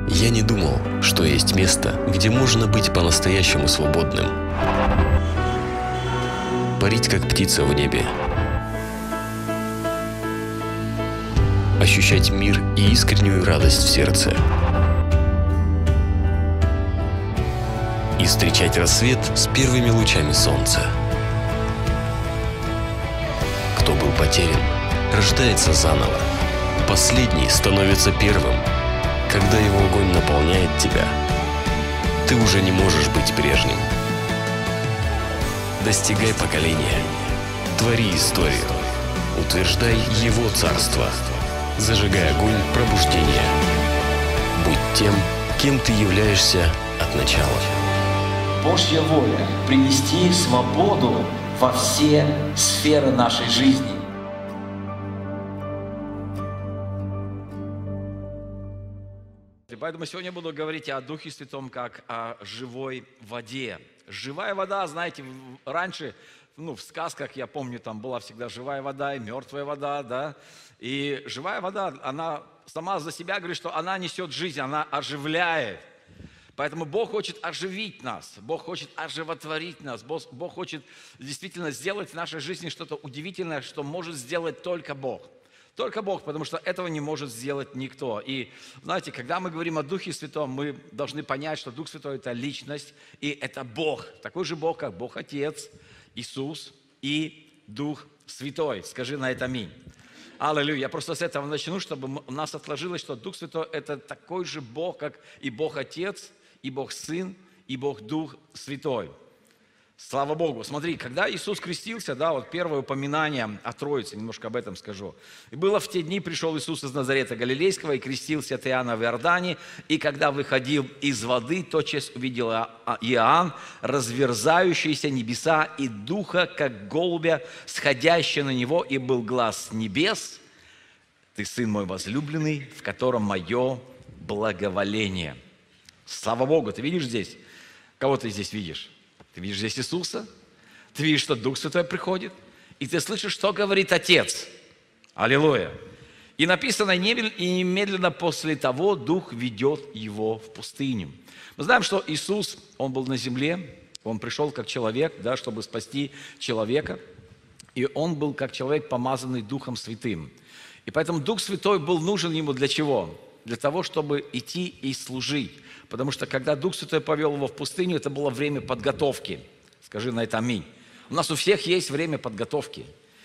Я не думал, что есть место, где можно быть по-настоящему свободным. Парить, как птица в небе. Ощущать мир и искреннюю радость в сердце. И встречать рассвет с первыми лучами солнца. Кто был потерян, рождается заново. Последний становится первым. Когда его огонь наполняет тебя, ты уже не можешь быть прежним. Достигай поколения, твори историю, утверждай его царство, зажигай огонь пробуждения. Будь тем, кем ты являешься от начала. Божья воля – принести свободу во все сферы нашей жизни. Поэтому сегодня буду говорить о Духе Святом как о живой воде. Живая вода, знаете, раньше, в сказках, я помню, там была всегда живая вода и мертвая вода, да. И живая вода, она сама за себя говорит, что она несет жизнь, она оживляет. Поэтому Бог хочет оживить нас, Бог хочет оживотворить нас, Бог хочет действительно сделать в нашей жизни что-то удивительное, что может сделать только Бог. Только Бог, потому что этого не может сделать никто. И знаете, когда мы говорим о Духе Святом, мы должны понять, что Дух Святой – это личность, и это Бог. Такой же Бог, как Бог Отец, Иисус и Дух Святой. Скажи на это аминь. Аллилуйя. Я просто с этого начну, чтобы у нас отложилось, что Дух Святой – это такой же Бог, как и Бог Отец, и Бог Сын, и Бог Дух Святой. Слава Богу. Смотри, когда Иисус крестился, да, вот первое упоминание о Троице, немножко об этом скажу. И было в те дни, пришел Иисус из Назарета Галилейского и крестился от Иоанна в Иордане, и когда выходил из воды, тотчас увидел Иоанн, разверзающиеся небеса и духа, как голубя, сходящего на него, и был глас с небес: «Ты Сын мой возлюбленный, в котором мое благоволение». Слава Богу. Ты видишь здесь? Кого ты здесь видишь? Ты видишь здесь Иисуса, ты видишь, что Дух Святой приходит, и ты слышишь, что говорит Отец. Аллилуйя. И написано: и немедленно после того Дух ведет его в пустыню. Мы знаем, что Иисус, Он был на земле, Он пришел как человек, да, чтобы спасти человека, и Он был как человек, помазанный Духом Святым. И поэтому Дух Святой был нужен Ему для чего? Для того, чтобы идти и служить. Потому что когда Дух Святой повел его в пустыню, это было время подготовки. Скажи на это аминь. У нас у всех есть время подготовки.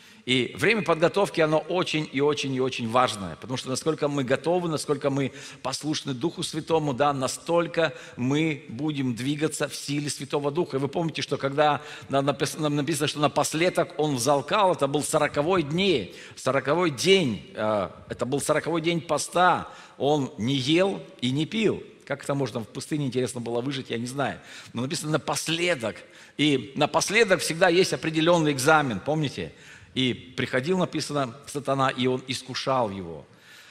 И время подготовки, оно очень и очень и очень важное. Потому что насколько мы готовы, насколько мы послушны Духу Святому, да, настолько мы будем двигаться в силе Святого Духа. И вы помните, что когда нам написано, что напоследок Он взалкал, это был 40-й день. 40-й день, это был 40-й день поста. Он не ел и не пил. Как это можно в пустыне, интересно было выжить, я не знаю. Но написано напоследок. И напоследок всегда есть определенный экзамен, помните? И приходил, написано, сатана, и он искушал его.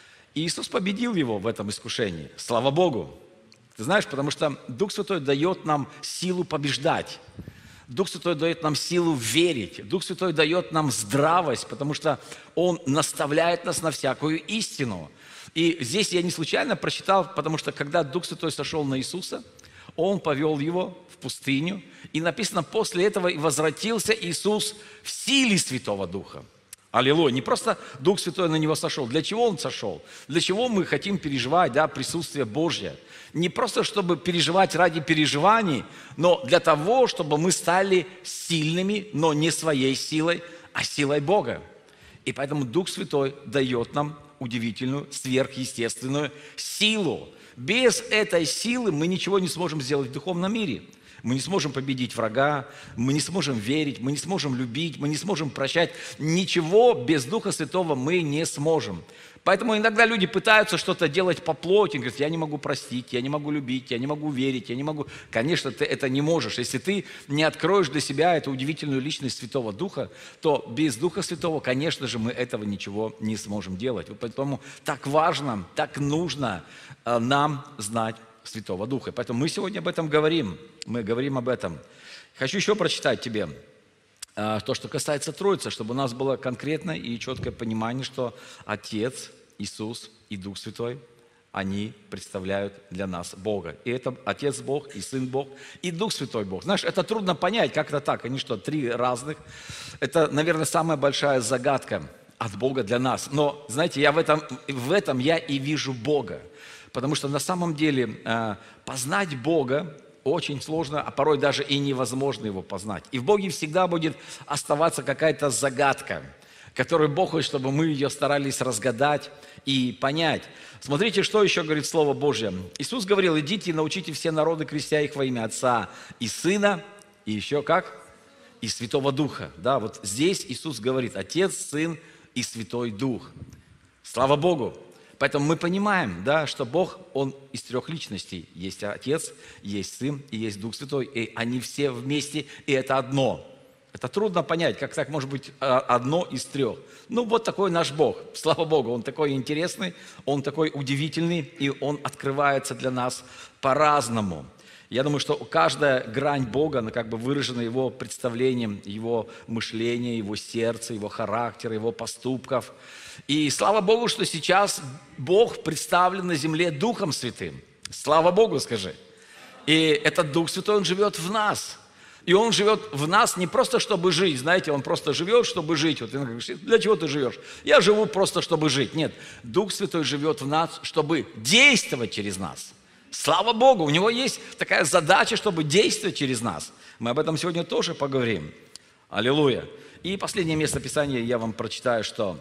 И Иисус победил его в этом искушении. Слава Богу. Ты знаешь, потому что Дух Святой дает нам силу побеждать. Дух Святой дает нам силу верить. Дух Святой дает нам здравость, потому что Он наставляет нас на всякую истину. И здесь я не случайно прочитал, потому что когда Дух Святой сошел на Иисуса, Он повел Его в пустыню. И написано, после этого и возвратился Иисус в силе Святого Духа. Аллилуйя. Не просто Дух Святой на Него сошел. Для чего Он сошел? Для чего мы хотим переживать, да, присутствие Божье? Не просто, чтобы переживать ради переживаний, но для того, чтобы мы стали сильными, но не своей силой, а силой Бога. И поэтому Дух Святой дает нам удивительную, сверхъестественную силу. Без этой силы мы ничего не сможем сделать в духовном мире. Мы не сможем победить врага, мы не сможем верить, мы не сможем любить, мы не сможем прощать. Ничего без Духа Святого мы не сможем. Поэтому иногда люди пытаются что-то делать по плоти, говорят: я не могу простить, я не могу любить, я не могу верить, я не могу. Конечно, ты это не можешь. Если ты не откроешь для себя эту удивительную личность Святого Духа, то без Духа Святого, конечно же, мы этого ничего не сможем делать. Поэтому так важно, так нужно нам знать Святого Духа. Поэтому мы сегодня об этом говорим. Мы говорим об этом. Хочу еще прочитать тебе то, что касается Троицы, чтобы у нас было конкретное и четкое понимание, что Отец, Иисус и Дух Святой, они представляют для нас Бога. И это Отец Бог, и Сын Бог, и Дух Святой Бог. Знаешь, это трудно понять, как это так. Они что, три разных? Это, наверное, самая большая загадка от Бога для нас. Но, знаете, в этом я и вижу Бога. Потому что на самом деле познать Бога очень сложно, а порой даже и невозможно его познать. И в Боге всегда будет оставаться какая-то загадка, которую Бог хочет, чтобы мы ее старались разгадать и понять. Смотрите, что еще говорит Слово Божье. Иисус говорил: идите и научите все народы, крестя их во имя Отца и Сына, и еще как? И Святого Духа. Да, вот здесь Иисус говорит: Отец, Сын и Святой Дух. Слава Богу! Поэтому мы понимаем, да, что Бог, Он из трех личностей. Есть Отец, есть Сын и есть Дух Святой. И они все вместе, и это одно. Это трудно понять, как так может быть одно из трех. Ну, вот такой наш Бог. Слава Богу, Он такой интересный, Он такой удивительный, и Он открывается для нас по-разному. Я думаю, что каждая грань Бога, она как бы выражена Его представлением, Его мышления, Его сердца, Его характера, Его поступков. И слава Богу, что сейчас Бог представлен на земле Духом Святым. Слава Богу, скажи. И этот Дух Святой, Он живет в нас. И Он живет в нас не просто, чтобы жить. Знаете, Он просто живет, чтобы жить. Вот ты говоришь: для чего ты живешь? Я живу просто, чтобы жить. Нет, Дух Святой живет в нас, чтобы действовать через нас. Слава Богу, у Него есть такая задача, чтобы действовать через нас. Мы об этом сегодня тоже поговорим. Аллилуйя. И последнее место Писания я вам прочитаю, что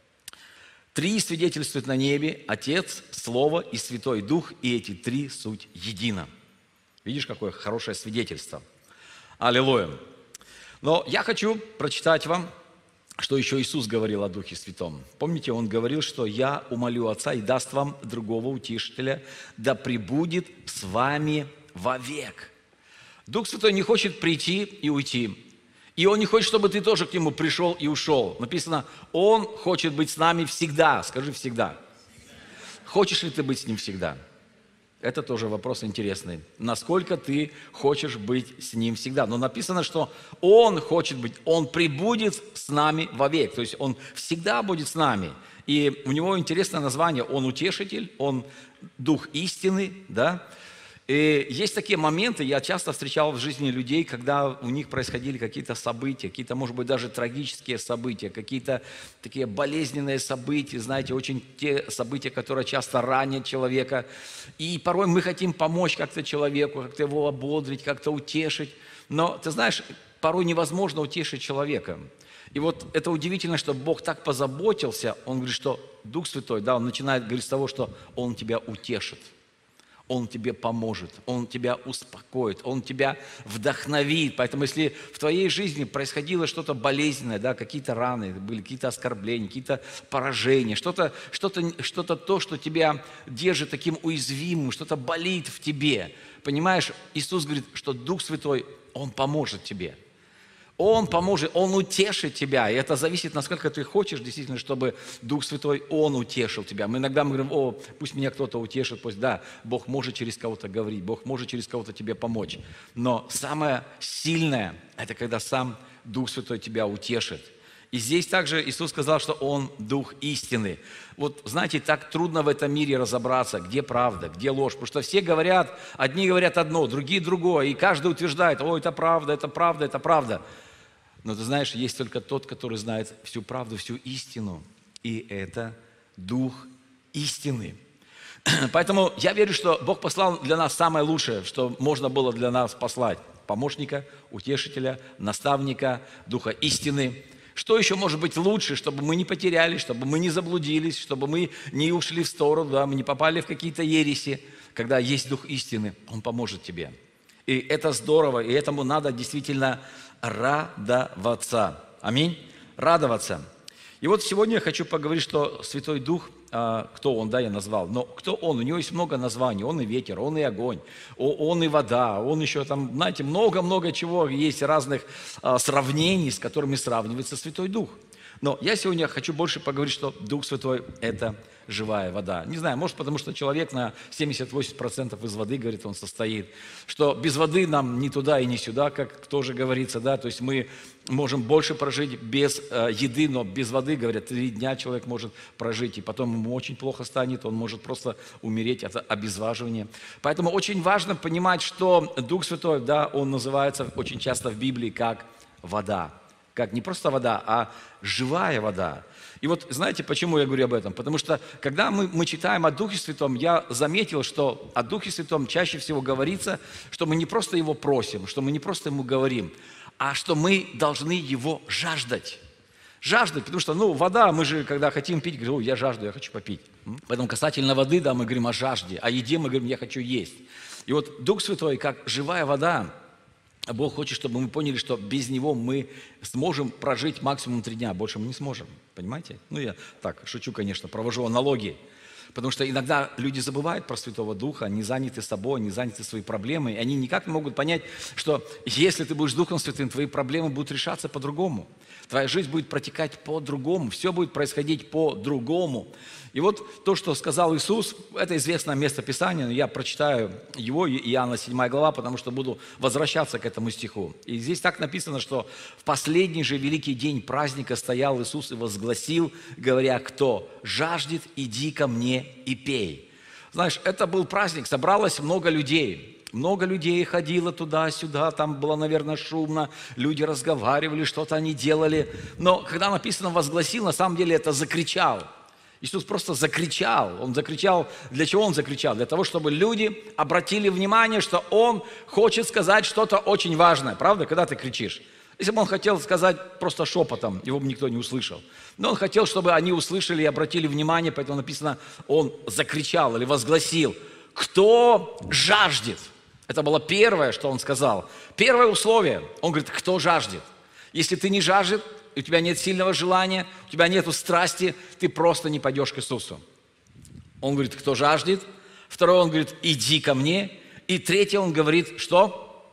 3 свидетельствуют на небе: Отец, Слово и Святой Дух, и эти 3 суть едино. Видишь, какое хорошее свидетельство. Аллилуйя. Но я хочу прочитать вам, что еще Иисус говорил о Духе Святом. Помните, Он говорил, что «Я умолю Отца и даст вам другого утешителя, да пребудет с вами вовек». Дух Святой не хочет прийти и уйти. И Он не хочет, чтобы ты тоже к Нему пришел и ушел. Написано: Он хочет быть с нами всегда. Скажи: всегда. Хочешь ли ты быть с Ним всегда? Это тоже вопрос интересный. Насколько ты хочешь быть с Ним всегда? Но написано, что Он хочет быть, Он пребудет с нами вовек. То есть Он всегда будет с нами. И у Него интересное название: Он утешитель, Он Дух истины, да? И есть такие моменты, я часто встречал в жизни людей, когда у них происходили какие-то события, какие-то, может быть, даже трагические события, какие-то такие болезненные события, знаете, очень те события, которые часто ранят человека. И порой мы хотим помочь как-то человеку, как-то его ободрить, как-то утешить. Но, ты знаешь, порой невозможно утешить человека. И вот это удивительно, что Бог так позаботился. Он говорит, что Дух Святой, да, Он начинает говорить с того, что Он тебя утешит. Он тебе поможет, Он тебя успокоит, Он тебя вдохновит. Поэтому если в твоей жизни происходило что-то болезненное, да, какие-то раны, были какие-то оскорбления, какие-то поражения, что-то то, что тебя держит таким уязвимым, что-то болит в тебе, понимаешь, Иисус говорит, что Дух Святой, Он поможет тебе. Он поможет, Он утешит тебя. И это зависит, насколько ты хочешь, действительно, чтобы Дух Святой, Он утешил тебя. Мы иногда говорим: пусть меня кто-то утешит, пусть, да, Бог может через кого-то говорить, Бог может через кого-то тебе помочь. Но самое сильное, это когда сам Дух Святой тебя утешит. И здесь также Иисус сказал, что Он Дух истины. Вот, знаете, так трудно в этом мире разобраться, где правда, где ложь. Потому что все говорят, одни говорят одно, другие другое. И каждый утверждает: это правда, это правда, это правда. Но ты знаешь, есть только тот, который знает всю правду, всю истину. И это Дух истины. Поэтому я верю, что Бог послал для нас самое лучшее, что можно было для нас послать. Помощника, утешителя, наставника, Духа истины. Что еще может быть лучше, чтобы мы не потерялись, чтобы мы не заблудились, чтобы мы не ушли в сторону, да, мы не попали в какие-то ереси. Когда есть Дух истины, Он поможет тебе. И это здорово, и этому надо действительно радоваться. Аминь. Радоваться. И вот сегодня я хочу поговорить, что Святой Дух, кто Он, да, я назвал, но кто Он? У Него есть много названий. Он и ветер, Он и огонь, Он и вода, Он еще там, знаете, много-много чего, есть разных сравнений, с которыми сравнивается Святой Дух. Но я сегодня хочу больше поговорить, что Дух Святой – это живая вода. Не знаю, может, потому что человек на 70-80% из воды, говорит, он состоит. Что без воды нам ни туда и ни сюда, как тоже говорится, да. То есть мы можем больше прожить без еды, но без воды, говорят, 3 дня человек может прожить, и потом ему очень плохо станет, он может просто умереть от обезвоживания. Поэтому очень важно понимать, что Дух Святой, да, он называется очень часто в Библии как вода. Как не просто вода, а живая вода. И вот знаете, почему я говорю об этом? Потому что, когда мы читаем о Духе Святом, я заметил, что о Духе Святом чаще всего говорится, что мы не просто Его просим, что мы не просто Ему говорим, а что мы должны Его жаждать. Жаждать, потому что, вода, мы же, когда хотим пить, говорим, я жажду, я хочу попить. Поэтому касательно воды, да, мы говорим о жажде, о еде мы говорим, я хочу есть. И вот Дух Святой, как живая вода, Бог хочет, чтобы мы поняли, что без Него мы сможем прожить максимум 3 дня, больше мы не сможем, понимаете? Я так шучу, конечно, провожу аналогии, потому что иногда люди забывают про Святого Духа, они заняты собой, они заняты своей проблемой, и они никак не могут понять, что если ты будешь Духом Святым, твои проблемы будут решаться по-другому, твоя жизнь будет протекать по-другому, все будет происходить по-другому. И вот то, что сказал Иисус, это известное место Писания, но я прочитаю его, Иоанна 7 глава, потому что буду возвращаться к этому стиху. И здесь так написано, что в последний же великий день праздника стоял Иисус и возгласил, говоря, кто жаждет, иди ко мне и пей. Знаешь, это был праздник, собралось много людей. Много людей ходило туда-сюда, там было, наверное, шумно, люди разговаривали, что-то они делали. Но когда написано «возгласил», на самом деле это «закричал». Иисус просто закричал. Он закричал. Для чего Он закричал? Для того, чтобы люди обратили внимание, что Он хочет сказать что-то очень важное. Правда? Когда ты кричишь. Если бы Он хотел сказать просто шепотом, его бы никто не услышал. Но Он хотел, чтобы они услышали и обратили внимание, поэтому написано, Он закричал или возгласил. Кто жаждет? Это было первое, что Он сказал. Первое условие. Он говорит, кто жаждет? Если ты не жаждет, у тебя нет сильного желания, у тебя нет страсти, ты просто не пойдешь к Иисусу. Он говорит, кто жаждет. Второе, Он говорит, иди ко мне. И третье, Он говорит, что?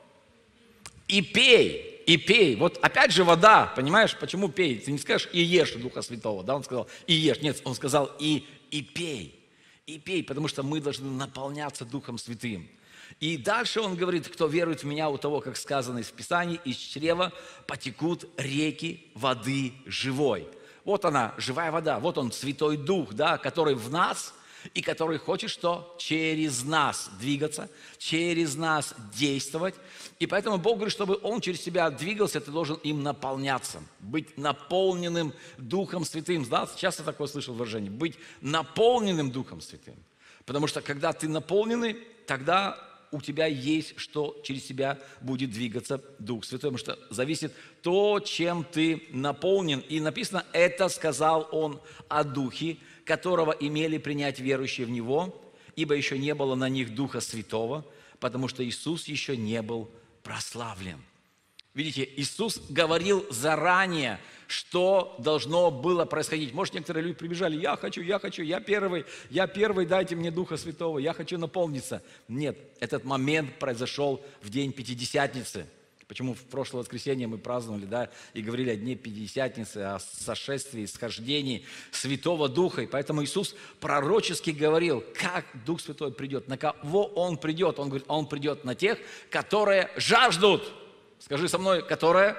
И пей, и пей. Вот опять же вода, понимаешь, почему пей? Ты не скажешь, и ешь Духа Святого, да? Он сказал, и ешь. Нет, Он сказал, и пей. И пей, потому что мы должны наполняться Духом Святым. И дальше Он говорит, кто верует в Меня, у того, как сказано в Писании, из чрева потекут реки воды живой. Вот она, живая вода, вот Он, Святой Дух, да, который в нас и который хочет что? Через нас двигаться, через нас действовать. И поэтому Бог говорит, чтобы Он через тебя двигался, ты должен им наполняться, быть наполненным Духом Святым. Да, часто такое слышал выражение, быть наполненным Духом Святым. Потому что когда ты наполненный, тогда у тебя есть, что через тебя будет двигаться Дух Святой, потому что зависит то, чем ты наполнен. И написано, это сказал Он о Духе, которого имели принять верующие в Него, ибо еще не было на них Духа Святого, потому что Иисус еще не был прославлен. Видите, Иисус говорил заранее, что должно было происходить. Может, некоторые люди прибежали, я хочу, я первый, дайте мне Духа Святого, я хочу наполниться. Нет, этот момент произошел в день Пятидесятницы. Почему в прошлое воскресенье мы праздновали, да, и говорили о дне Пятидесятницы, о сошествии, схождении Святого Духа. И поэтому Иисус пророчески говорил, как Дух Святой придет, на кого Он придет. Он говорит, Он придет на тех, которые жаждут. Скажи со мной, которые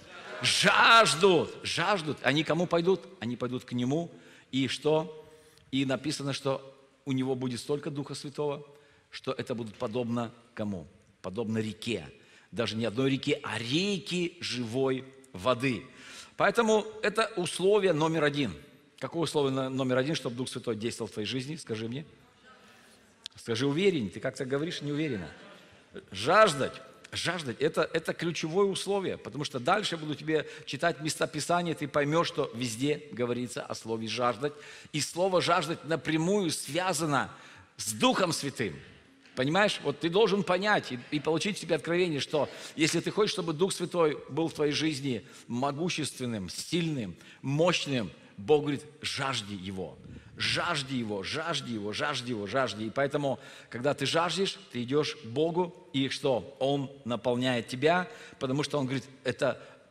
жаждут. Они кому пойдут? Они пойдут к Нему. И что? И написано, что у Него будет столько Духа Святого, что это будет подобно кому? Подобно реке. Даже не одной реке, а реки живой воды. Поэтому это условие номер 1. Какое условие номер 1, чтобы Дух Святой действовал в твоей жизни? Скажи мне. Скажи уверен. Ты как-то говоришь неуверенно. Жаждать. Жаждать – это ключевое условие, потому что дальше я буду тебе читать места Писания, ты поймешь, что везде говорится о слове «жаждать». И слово «жаждать» напрямую связано с Духом Святым. Понимаешь? Вот ты должен понять и получить в себе откровение, что если ты хочешь, чтобы Дух Святой был в твоей жизни могущественным, сильным, мощным, Бог говорит, жажди Его. Жажди Его, жажди Его, жажди Его, жажди. И поэтому, когда ты жаждешь, ты идешь к Богу, и что? Он наполняет тебя, потому что Он говорит, это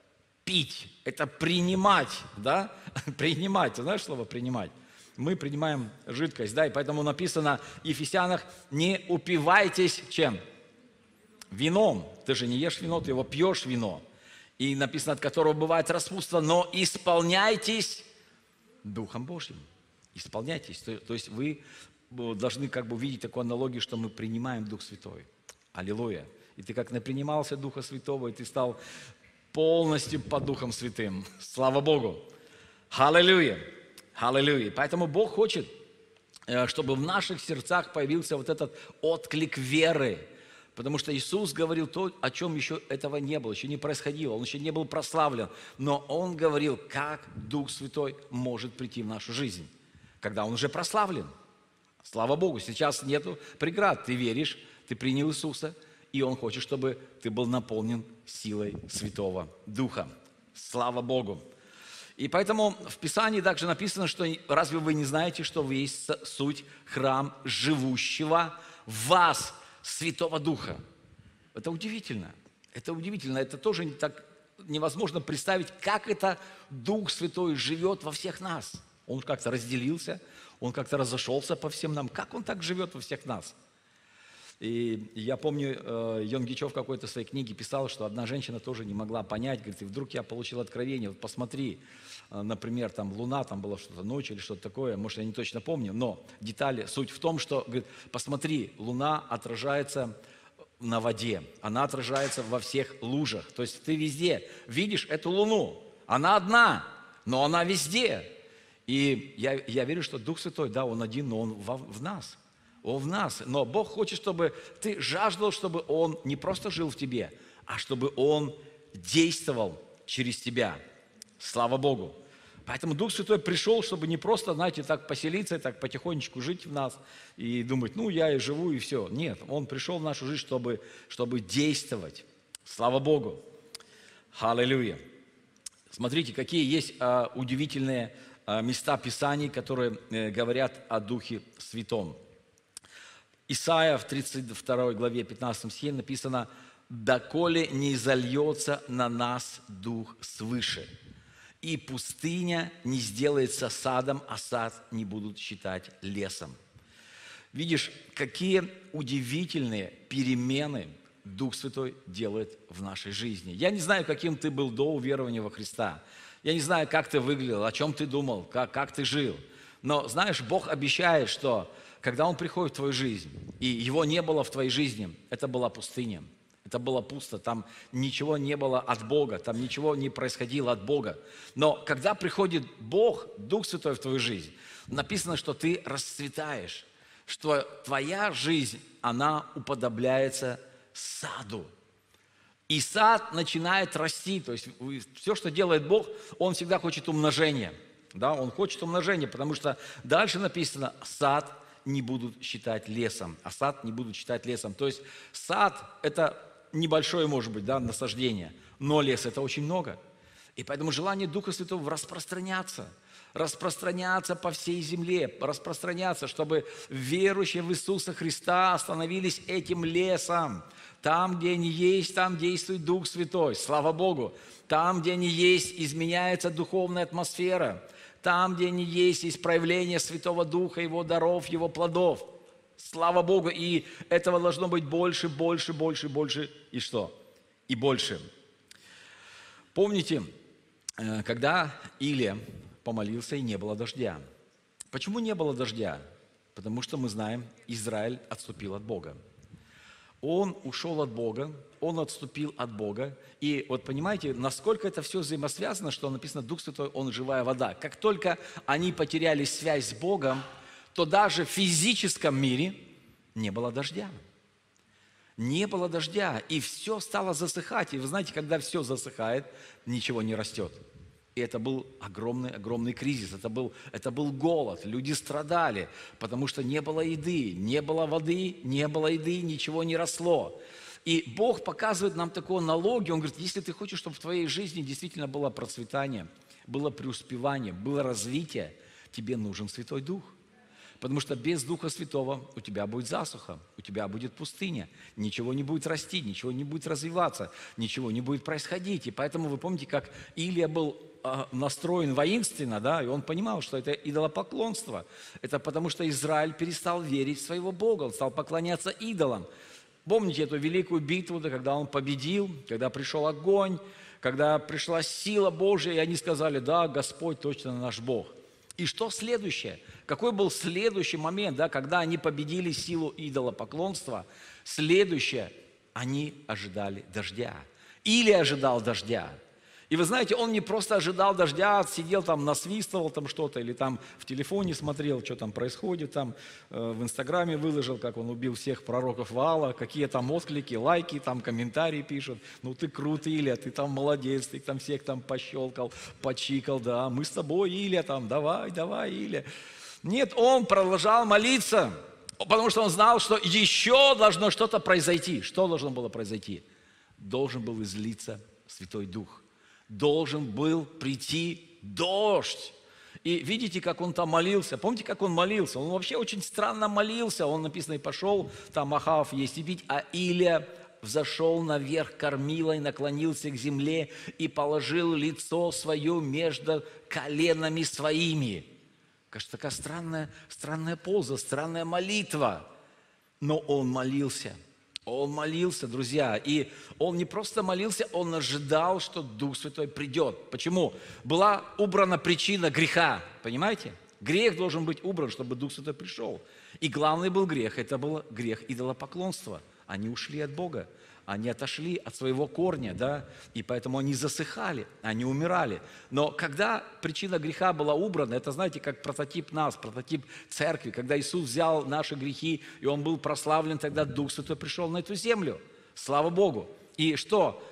Пить – это принимать, да? Принимать, ты знаешь слово «принимать»? Мы принимаем жидкость, да, и поэтому написано в Ефесянах: не упивайтесь чем? Вином. Ты же не ешь вино, ты его пьешь вино. И написано, от которого бывает распутство, но исполняйтесь Духом Божьим. Исполняйтесь. То есть вы должны как бы увидеть такую аналогию, что мы принимаем Дух Святой. Аллилуйя. И ты как напринимался Духа Святого, и ты стал полностью под Духом Святым. Слава Богу. Аллилуйя. Аллилуйя. Поэтому Бог хочет, чтобы в наших сердцах появился вот этот отклик веры. Потому что Иисус говорил то, о чем еще этого не было, еще не происходило, Он еще не был прославлен. Но Он говорил, как Дух Святой может прийти в нашу жизнь, когда Он уже прославлен. Слава Богу, сейчас нету преград. Ты веришь, ты принял Иисуса, и Он хочет, чтобы ты был наполнен силой Святого Духа. Слава Богу. И поэтому в Писании также написано, что разве вы не знаете, что вы есть суть храм живущего в вас Святого Духа? Это удивительно. Это удивительно. Это тоже так невозможно представить, как это Дух Святой живет во всех нас. Он как-то разделился, Он как-то разошелся по всем нам. Как Он так живет во всех нас? И я помню, Йон Гичо в какой-то своей книге писал, что одна женщина тоже не могла понять, говорит, и вдруг я получил откровение, вот посмотри, например, там Луна, там было что-то ночь или что-то такое, может, я не точно помню, но детали, суть в том, что, говорит, посмотри, Луна отражается на воде, она отражается во всех лужах, то есть ты везде видишь эту Луну, она одна, но она везде. И я верю, что Дух Святой, да, Он один, но Он в нас. Он в нас. Но Бог хочет, чтобы ты жаждал, чтобы Он не просто жил в тебе, а чтобы Он действовал через тебя. Слава Богу. Поэтому Дух Святой пришел, чтобы не просто, знаете, так поселиться, так потихонечку жить в нас и думать, ну, я и живу, и все. Нет, Он пришел в нашу жизнь, чтобы действовать. Слава Богу. Аллилуйя. Смотрите, какие есть удивительные места Писаний, которые говорят о Духе Святом. Исайя в 32 главе 15 стихе написано: «Доколе не изольется на нас Дух свыше, и пустыня не сделается садом, а сад не будут считать лесом». Видишь, какие удивительные перемены Дух Святой делает в нашей жизни. Я не знаю, каким ты был до уверования во Христа. Я не знаю, как ты выглядел, о чем ты думал, как ты жил. Но, знаешь, Бог обещает, что когда Он приходит в твою жизнь, и Его не было в твоей жизни, это была пустыня, это было пусто, там ничего не было от Бога, там ничего не происходило от Бога. Но когда приходит Бог, Дух Святой в твою жизнь, написано, что ты расцветаешь, что твоя жизнь, она уподобляется саду. И сад начинает расти, то есть все, что делает Бог, Он всегда хочет умножения. Да, Он хочет умножения, потому что дальше написано: сад не будут считать лесом, а сад не будут считать лесом. То есть сад – это небольшое, может быть, да, насаждение, но лес – это очень много. И поэтому желание Духа Святого распространяться по всей земле, распространяться, чтобы верующие в Иисуса Христа становились этим лесом. Там, где они есть, там действует Дух Святой, слава Богу. Там, где они есть, изменяется духовная атмосфера. Там, где они есть проявление Святого Духа, Его даров, Его плодов. Слава Богу. И этого должно быть больше, больше, больше, больше. И что? И больше. Помните, когда Илия помолился и не было дождя? Почему не было дождя? Потому что мы знаем, Израиль отступил от Бога. Он ушел от Бога, он отступил от Бога. И вот понимаете, насколько это все взаимосвязано, что написано: Дух Святой, Он живая вода. Как только они потеряли связь с Богом, то даже в физическом мире не было дождя. Не было дождя, и все стало засыхать. И вы знаете, когда все засыхает, ничего не растет. И это был огромный кризис, это был голод, люди страдали, потому что не было еды, не было воды, не было еды, ничего не росло. И Бог показывает нам такую аналогию, Он говорит: если ты хочешь, чтобы в твоей жизни действительно было процветание, было преуспевание, было развитие, тебе нужен Святой Дух. Потому что без Духа Святого у тебя будет засуха, у тебя будет пустыня, ничего не будет расти, ничего не будет развиваться, ничего не будет происходить. И поэтому вы помните, как Илия был настроен воинственно, да, и он понимал, что это идолопоклонство. Это потому, что Израиль перестал верить в своего Бога, он стал поклоняться идолам. Помните эту великую битву, да, когда он победил, когда пришел огонь, когда пришла сила Божья, и они сказали: да, Господь точно наш Бог. И что следующее? Какой был следующий момент, да, когда они победили силу идолопоклонства? Следующее, они ожидали дождя. Илия ожидал дождя. И вы знаете, он не просто ожидал дождя, сидел там, насвистывал там что-то, или там в телефоне смотрел, что там происходит, там в Инстаграме выложил, как он убил всех пророков Ваала, какие там отклики, лайки, там комментарии пишут. Ну ты крут, Илия, ты там молодец, ты там всех там пощелкал, почикал, да, мы с тобой, Илия, там, давай, Илия. Нет, он продолжал молиться, потому что он знал, что еще должно что-то произойти. Что должно было произойти? Должен был излиться Святой Дух. Должен был прийти дождь. И видите, как он там молился. Помните, как он молился? Он вообще очень странно молился. Он, написано, и пошел, там Ахав есть и пить, а Илия взошел наверх кормила и наклонился к земле и положил лицо свое между коленами своими. Кажется, такая странная поза, странная молитва. Но он молился. Он молился, друзья, и он не просто молился, он ожидал, что Дух Святой придет. Почему? Была убрана причина греха, понимаете? Грех должен быть убран, чтобы Дух Святой пришел. И главный был грех, это был грех идолопоклонства. Они ушли от Бога, они отошли от своего корня, да, и поэтому они засыхали, они умирали. Но когда причина греха была убрана, это, знаете, как прототип нас, прототип церкви, когда Иисус взял наши грехи, и Он был прославлен, тогда Дух Святой пришел на эту землю. Слава Богу! И что?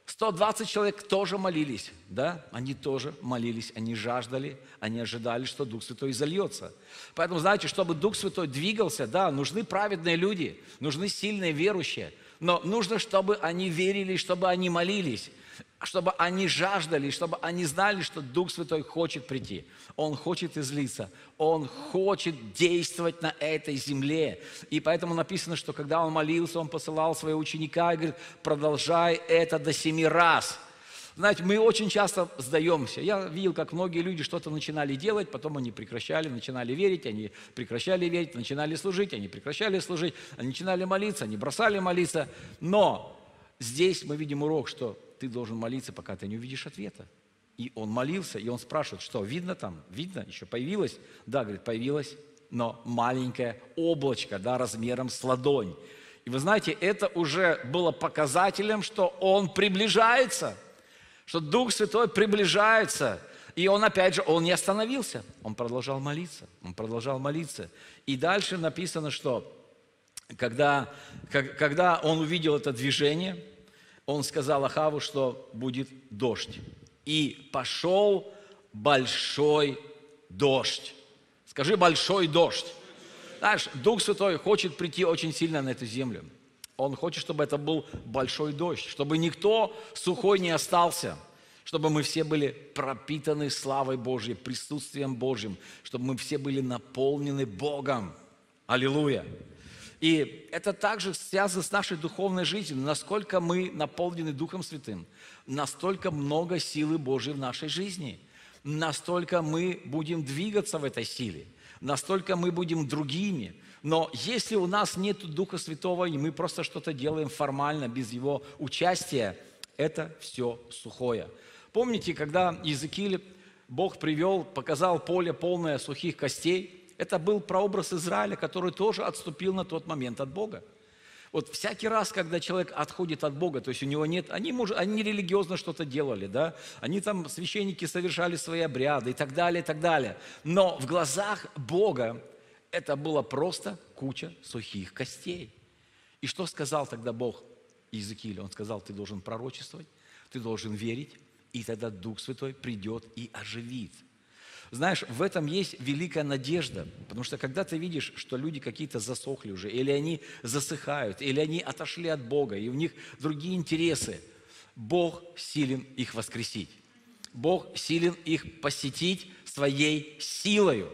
120 человек тоже молились, да, они тоже молились, они жаждали, они ожидали, что Дух Святой изольется. Поэтому, знаете, чтобы Дух Святой двигался, да, нужны праведные люди, нужны сильные верующие, но нужно, чтобы они верили, чтобы они молились, чтобы они жаждали, чтобы они знали, что Дух Святой хочет прийти. Он хочет излиться, Он хочет действовать на этой земле. И поэтому написано, что когда Он молился, Он посылал своего ученика и говорит: продолжай это до 7 раз. Знаете, мы очень часто сдаемся. Я видел, как многие люди что-то начинали делать, потом они прекращали, начинали верить, они прекращали верить, начинали служить, они прекращали служить, они начинали молиться, они бросали молиться. Но здесь мы видим урок, что ты должен молиться, пока ты не увидишь ответа. И он молился, и он спрашивает: что, видно там? Видно? Еще появилось? Да, говорит, появилось, но маленькое облачко, да, размером с ладонь. И вы знаете, это уже было показателем, что он приближается, что Дух Святой приближается. И он, опять же, он не остановился, он продолжал молиться, И дальше написано, что когда он увидел это движение, он сказал Ахаву, что будет дождь. И пошел большой дождь. Скажи: большой дождь. Знаешь, Дух Святой хочет прийти очень сильно на эту землю. Он хочет, чтобы это был большой дождь, чтобы никто сухой не остался, чтобы мы все были пропитаны славой Божьей, присутствием Божьим, чтобы мы все были наполнены Богом. Аллилуйя! И это также связано с нашей духовной жизнью. Насколько мы наполнены Духом Святым, настолько много силы Божьей в нашей жизни, настолько мы будем двигаться в этой силе, настолько мы будем другими. Но если у нас нет Духа Святого, и мы просто что-то делаем формально, без Его участия, это все сухое. Помните, когда Иезекииль Бог привел, показал поле полное сухих костей? Это был прообраз Израиля, который тоже отступил на тот момент от Бога. Вот всякий раз, когда человек отходит от Бога, то есть у него нет, они религиозно что-то делали, да, они там, священники, совершали свои обряды и так далее, и так далее. Но в глазах Бога это была просто куча сухих костей. И что сказал тогда Бог Иезекиилю? Он сказал: ты должен пророчествовать, ты должен верить, и тогда Дух Святой придет и оживит. Знаешь, в этом есть великая надежда, потому что когда ты видишь, что люди какие-то засохли уже, или они засыхают, или они отошли от Бога, и у них другие интересы, Бог силен их воскресить. Бог силен их посетить своей силою.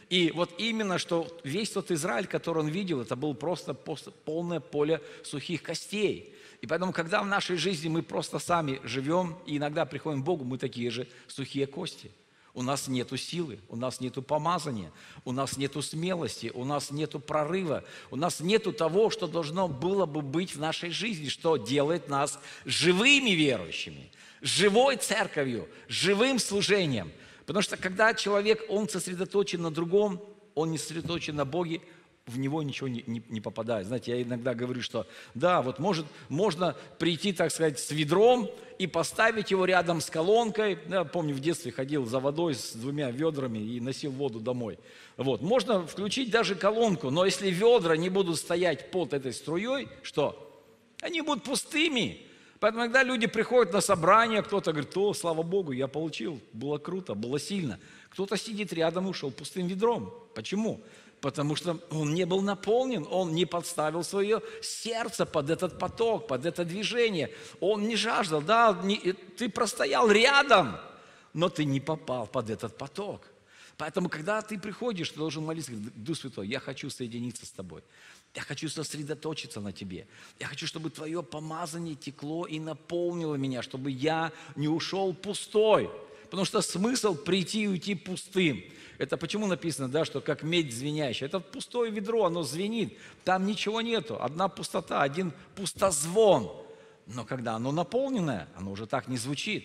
И вот именно, что весь тот Израиль, который он видел, это было просто полное поле сухих костей. И поэтому, когда в нашей жизни мы просто сами живем, и иногда приходим к Богу, мы такие же сухие кости. У нас нету силы, у нас нету помазания, у нас нету смелости, у нас нету прорыва, у нас нету того, что должно было бы быть в нашей жизни, что делает нас живыми верующими, живой церковью, живым служением. Потому что когда человек, он сосредоточен на другом, он не сосредоточен на Боге, в него ничего не попадает. Знаете, я иногда говорю, что да, вот можно прийти, так сказать, с ведром и поставить его рядом с колонкой. Я помню, в детстве ходил за водой с 2 ведрами и носил воду домой. Вот. Можно включить даже колонку, но если ведра не будут стоять под этой струей, что? Они будут пустыми. Поэтому, когда люди приходят на собрание, кто-то говорит: о, слава Богу, я получил, было круто, было сильно. Кто-то сидит рядом и ушел пустым ведром. Почему? Потому что он не был наполнен, он не подставил свое сердце под этот поток, под это движение. Он не жаждал, да, ты простоял рядом, но ты не попал под этот поток. Поэтому, когда ты приходишь, ты должен молиться: Дух Святой, я хочу соединиться с тобой. Я хочу сосредоточиться на тебе. Я хочу, чтобы твое помазание текло и наполнило меня, чтобы я не ушел пустой. Потому что смысл прийти и уйти пустым. Это почему написано, да, что как медь звенящая. Это пустое ведро, оно звенит. Там ничего нету. Одна пустота, один пустозвон. Но когда оно наполненное, оно уже так не звучит.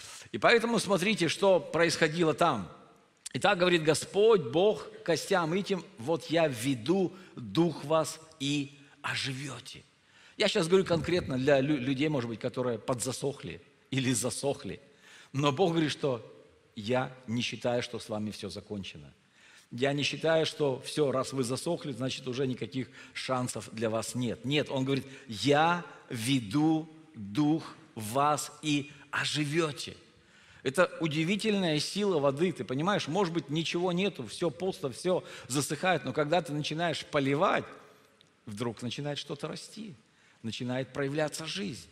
И поэтому смотрите, что происходило там. Итак, говорит Господь, Бог, костям этим: вот я введу дух вас и оживете. Я сейчас говорю конкретно для людей, может быть, которые подзасохли или засохли. Но Бог говорит, что я не считаю, что с вами все закончено. Я не считаю, что все, раз вы засохли, значит, уже никаких шансов для вас нет. Нет, Он говорит: я веду дух в вас и оживете. Это удивительная сила воды, ты понимаешь? Может быть, ничего нету, все пусто, все засыхает, но когда ты начинаешь поливать, вдруг начинает что-то расти, начинает проявляться жизнь,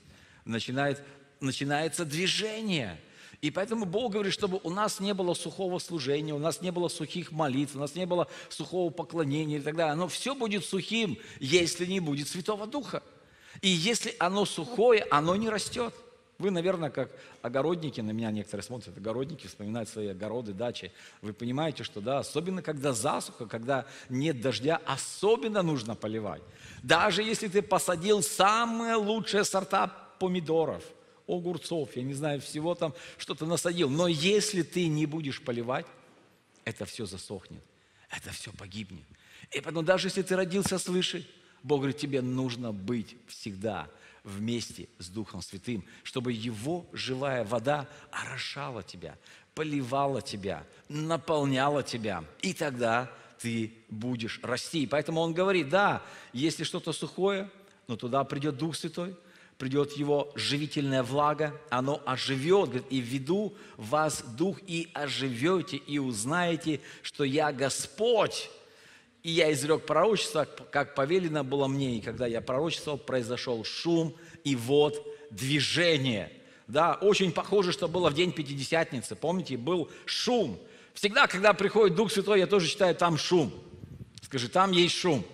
начинается движение. И поэтому Бог говорит, чтобы у нас не было сухого служения, у нас не было сухих молитв, у нас не было сухого поклонения и так далее. Оно все будет сухим, если не будет Святого Духа. И если оно сухое, оно не растет. Вы, наверное, как огородники, на меня некоторые смотрят, огородники, вспоминают свои огороды, дачи. Вы понимаете, что да, особенно когда засуха, когда нет дождя, особенно нужно поливать. Даже если ты посадил самые лучшие сорта помидоров, огурцов, я не знаю, всего там что-то насадил. Но если ты не будешь поливать, это все засохнет, это все погибнет. И поэтому даже если ты родился свыше, Бог говорит, тебе нужно быть всегда вместе с Духом Святым, чтобы Его живая вода орошала тебя, поливала тебя, наполняла тебя. И тогда ты будешь расти. И поэтому Он говорит, да, если что-то сухое, но туда придет Дух Святой, придет Его живительная влага, оно оживет, говорит, и введу в вас Дух, и оживете, и узнаете, что я Господь. И я изрек пророчество, как повелено было мне, и когда я пророчествовал, произошел шум, и вот движение. Да, очень похоже, что было в день Пятидесятницы. Помните, был шум. Всегда, когда приходит Дух Святой, я тоже считаю, там шум. Скажи, там есть шум.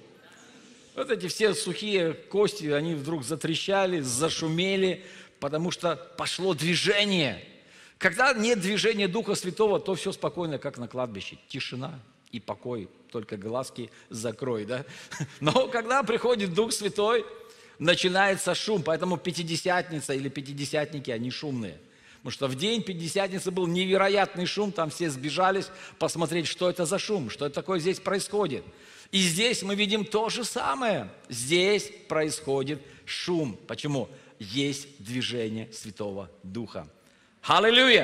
Вот эти все сухие кости, они вдруг затрещали, зашумели, потому что пошло движение. Когда нет движения Духа Святого, то все спокойно, как на кладбище. Тишина и покой, только глазки закрой, да? Но когда приходит Дух Святой, начинается шум. Поэтому Пятидесятница или Пятидесятники, они шумные. Потому что в день Пятидесятницы был невероятный шум, там все сбежались посмотреть, что это за шум, что это такое здесь происходит. И здесь мы видим то же самое. Здесь происходит шум. Почему? Есть движение Святого Духа. Аллилуйя!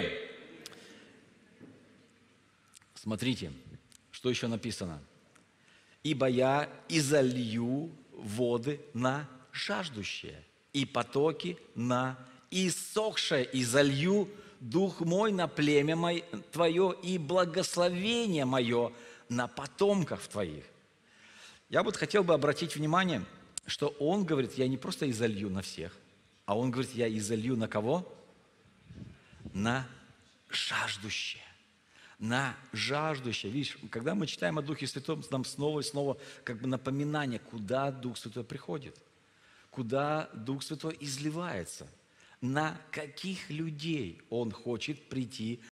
Смотрите, что еще написано. «Ибо я изолью воды на жаждущее, и потоки на иссохшее, и залью Дух мой на племя твое, и благословение мое на потомков твоих». Я вот хотел бы обратить внимание, что он говорит, я не просто изолью на всех, а он говорит, я изолью на кого? На жаждущее. на жаждущее. Видишь, когда мы читаем о Духе Святом, нам снова и снова как бы напоминание, куда Дух Святой приходит, куда Дух Святой изливается, на каких людей Он хочет прийти